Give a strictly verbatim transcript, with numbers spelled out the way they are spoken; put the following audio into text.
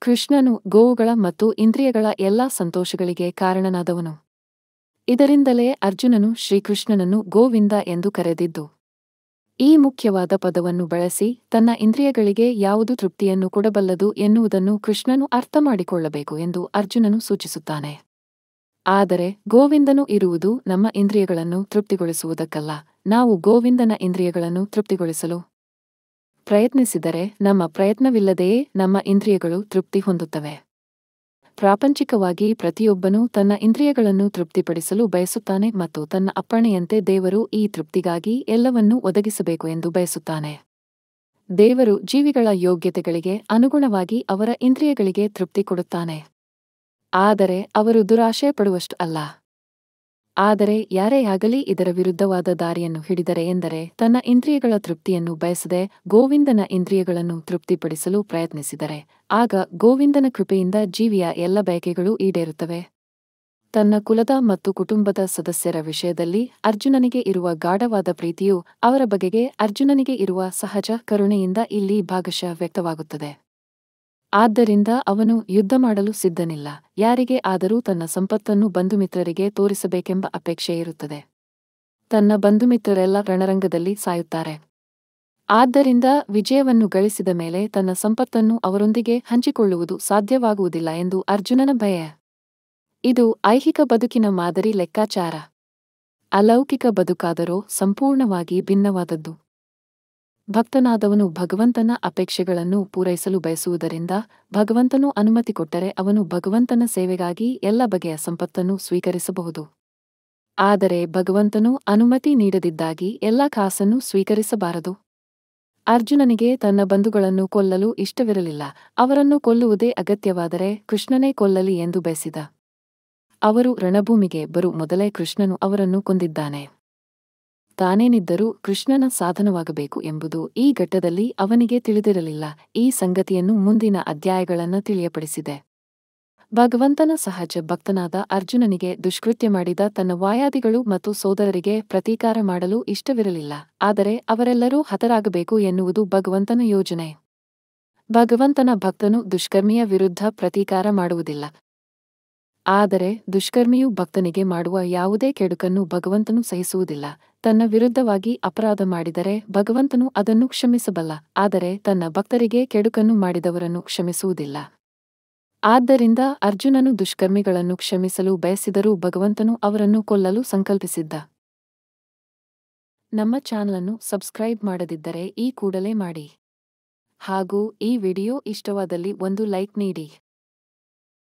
ಕೃಷ್ಣನು ಗೋವುಗಳ ಮತ್ತು ಇಂದ್ರಿಯಗಳ ಎಲ್ಲಾ ಸಂತೋಷಗಳಿಗೆ ಕಾರಣನಾದವನು. ಇದರಿಂದಲೇ ಅರ್ಜುನನು ಶ್ರೀಕೃಷ್ಣನನ್ನು ಗೋವಿಂದ ಎಂದು ಕರೆದಿದ್ದು. ಈ ಮುಖ್ಯವಾದ ಪದವನ್ನು ಬಳಸಿ ತನ್ನ ಇಂದ್ರಿಯಗಳಿಗೆ ಯಾವುದು ತೃಪ್ತಿಯನ್ನು ಕೊಡಬಲ್ಲದು ಎನ್ನುವುದನ್ನು ಕೃಷ್ಣನು ಅರ್ಥಮಾಡಿಕೊಳ್ಳಬೇಕು ಎಂದು ಅರ್ಜುನನು ಸೂಚಿಸುತ್ತಾನೆ. ಆದರೆ ಗೋವಿಂದನು ಇರುವುದು ನಮ್ಮ ಇಂದ್ರಿಯಗಳನ್ನು ತೃಪ್ತಿಗೊಳಿಸುವುದಕ್ಕಲ್ಲ, ನಾವು ಗೋವಿಂದನ ಇಂದ್ರಿಯಗಳನ್ನು ತೃಪ್ತಿಗೊಳಿಸಲು ಪ್ರಯತ್ನಿಸಿದರೆ ನಮ್ಮ ಪ್ರಯತ್ನವಿಲ್ಲದೆಯೇ ನಮ್ಮ ಇಂದ್ರಿಯಗಳು ತೃಪ್ತಿ ಹೊಂದುತ್ತವೆ. ಪ್ರಾಪಂಚಿಕವಾಗಿ ಪ್ರತಿಯೊಬ್ಬನೂ ತನ್ನ ಇಂದ್ರಿಯಗಳನ್ನು ತೃಪ್ತಿಪಡಿಸಲು ಬಯಸುತ್ತಾನೆ ಮತ್ತು ತನ್ನ ಅಪ್ಪಣೆಯಂತೆ ದೇವರು ಈ ತೃಪ್ತಿಗಾಗಿ ಎಲ್ಲವನ್ನೂ ಒದಗಿಸಬೇಕು ಎಂದು ಬಯಸುತ್ತಾನೆ. ದೇವರು ಜೀವಿಗಳ ಯೋಗ್ಯತೆಗಳಿಗೆ ಅನುಗುಣವಾಗಿ ಅವರ ಇಂದ್ರಿಯಗಳಿಗೆ ತೃಪ್ತಿ ಕೊಡುತ್ತಾನೆ. ಆದರೆ ಅವರು ದುರಾಶೆ ಪಡುವಷ್ಟು ಅಲ್ಲ. ಆದರೆ ಯಾರೇ ಆಗಲಿ ಇದರ ವಿರುದ್ಧವಾದ ದಾರಿಯನ್ನು ಹಿಡಿದರೆ ಎಂದರೆ ತನ್ನ ಇಂದ್ರಿಯಗಳ ತೃಪ್ತಿಯನ್ನು ಬಯಸದೆ ಗೋವಿಂದನ ಇಂದ್ರಿಯಗಳನ್ನು ತೃಪ್ತಿಪಡಿಸಲು ಪ್ರಯತ್ನಿಸಿದರೆ, ಆಗ ಗೋವಿಂದನ ಕೃಪೆಯಿಂದ ಜೀವಿಯ ಎಲ್ಲ ಬಯಕೆಗಳೂ ಈಡೇರುತ್ತವೆ. ತನ್ನ ಕುಲದ ಮತ್ತು ಕುಟುಂಬದ ಸದಸ್ಯರ ವಿಷಯದಲ್ಲಿ ಅರ್ಜುನನಿಗೆ ಇರುವ ಗಾಢವಾದ ಪ್ರೀತಿಯು ಅವರ ಬಗೆಗೆ ಅರ್ಜುನನಿಗೆ ಇರುವ ಸಹಜ ಕರುಣೆಯಿಂದ ಇಲ್ಲಿ ಭಾಗಶಃ ವ್ಯಕ್ತವಾಗುತ್ತದೆ. ಆದ್ದರಿಂದ ಅವನು ಯುದ್ಧ ಮಾಡಲು ಸಿದ್ಧನಿಲ್ಲ, ಯಾರಿಗೆ ಆದರೂ ತನ್ನ ಸಂಪತ್ತನ್ನು ಬಂಧುಮಿತ್ರರಿಗೆ ತೋರಿಸಬೇಕೆಂಬ ಅಪೇಕ್ಷೆ ಇರುತ್ತದೆ. ತನ್ನ ಬಂಧುಮಿತ್ರರೆಲ್ಲ ರಣರಂಗದಲ್ಲಿ ಸಾಯುತ್ತಾರೆ. ಆದ್ದರಿಂದ ವಿಜಯವನ್ನು ಗಳಿಸಿದ ಮೇಲೆ ತನ್ನ ಸಂಪತ್ತನ್ನು ಅವರೊಂದಿಗೆ ಹಂಚಿಕೊಳ್ಳುವುದು ಸಾಧ್ಯವಾಗುವುದಿಲ್ಲ ಎಂದು ಅರ್ಜುನನ ಭಯ. ಇದು ಐಹಿಕ ಬದುಕಿನ ಮಾದರಿ ಲೆಕ್ಕಾಚಾರ. ಅಲೌಕಿಕ ಬದುಕಾದರೋ ಸಂಪೂರ್ಣವಾಗಿ ಭಿನ್ನವಾದದ್ದು. ಭಕ್ತನಾದವನು ಭಗವಂತನ ಅಪೇಕ್ಷೆಗಳನ್ನು ಪೂರೈಸಲು ಬಯಸುವುದರಿಂದ ಭಗವಂತನು ಅನುಮತಿ ಕೊಟ್ಟರೆ ಅವನು ಭಗವಂತನ ಸೇವೆಗಾಗಿ ಎಲ್ಲ ಬಗೆಯ ಸಂಪತ್ತನ್ನು ಸ್ವೀಕರಿಸಬಹುದು. ಆದರೆ ಭಗವಂತನು ಅನುಮತಿ ನೀಡದಿದ್ದಾಗಿ ಎಲ್ಲ ಕಾಸನ್ನು ಸ್ವೀಕರಿಸಬಾರದು. ಅರ್ಜುನನಿಗೆ ತನ್ನ ಬಂಧುಗಳನ್ನು ಕೊಲ್ಲಲು ಇಷ್ಟವಿರಲಿಲ್ಲ, ಅವರನ್ನು ಕೊಲ್ಲುವುದೇ ಅಗತ್ಯವಾದರೆ ಕೃಷ್ಣನೇ ಕೊಲ್ಲಲಿ ಎಂದು ಬಯಸಿದ. ಅವರು ರಣಭೂಮಿಗೆ ಬರು ಮೊದಲೇ ಕೃಷ್ಣನು ಅವರನ್ನು ಕೊಂದಿದ್ದಾನೆ. ತಾನೇನಿದ್ದರೂ ಕೃಷ್ಣನ ಸಾಧನವಾಗಬೇಕು ಎಂಬುದು ಈ ಘಟ್ಟದಲ್ಲಿ ಅವನಿಗೆ ತಿಳಿದಿರಲಿಲ್ಲ. ಈ ಸಂಗತಿಯನ್ನು ಮುಂದಿನ ಅಧ್ಯಾಯಗಳನ್ನು ತಿಳಿಯಪಡಿಸಿದೆ. ಭಗವಂತನ ಸಹಜ ಭಕ್ತನಾದ ಅರ್ಜುನನಿಗೆ ದುಷ್ಕೃತ್ಯ ಮಾಡಿದ ತನ್ನ ವಾಯಾದಿಗಳು ಮತ್ತು ಸೋದರರಿಗೆ ಪ್ರತೀಕಾರ ಮಾಡಲು ಇಷ್ಟವಿರಲಿಲ್ಲ, ಆದರೆ ಅವರೆಲ್ಲರೂ ಹತರಾಗಬೇಕು ಎನ್ನುವುದು ಭಗವಂತನ ಯೋಜನೆ. ಭಗವಂತನ ಭಕ್ತನು ದುಷ್ಕರ್ಮಿಯ ವಿರುದ್ಧ ಪ್ರತೀಕಾರ ಮಾಡುವುದಿಲ್ಲ. ಆದರೆ ದುಷ್ಕರ್ಮಿಯು ಭಕ್ತನಿಗೆ ಮಾಡುವ ಯಾವುದೇ ಕೆಡುಕನ್ನು ಭಗವಂತನು ಸಹಿಸುವುದಿಲ್ಲ. ತನ್ನ ವಿರುದ್ಧವಾಗಿ ಅಪರಾಧ ಮಾಡಿದರೆ ಭಗವಂತನು ಅದನ್ನು ಕ್ಷಮಿಸಬಲ್ಲ, ಆದರೆ ತನ್ನ ಭಕ್ತರಿಗೆ ಕೆಡುಕನ್ನು ಮಾಡಿದವರನ್ನು ಕ್ಷಮಿಸುವುದಿಲ್ಲ. ಆದ್ದರಿಂದ ಅರ್ಜುನನು ದುಷ್ಕರ್ಮಿಗಳನ್ನು ಕ್ಷಮಿಸಲು ಬಯಸಿದರೂ ಭಗವಂತನು ಅವರನ್ನು ಕೊಲ್ಲಲು ಸಂಕಲ್ಪಿಸಿದ್ದ. ನಮ್ಮ ಚಾನಲನ್ನು ಸಬ್ಸ್ಕ್ರೈಬ್ ಮಾಡದಿದ್ದರೆ ಈ ಕೂಡಲೇ ಮಾಡಿ. ಹಾಗೂ ಈ ವಿಡಿಯೋ ಇಷ್ಟವಾದಲ್ಲಿ ಒಂದು ಲೈಕ್ ನೀಡಿ.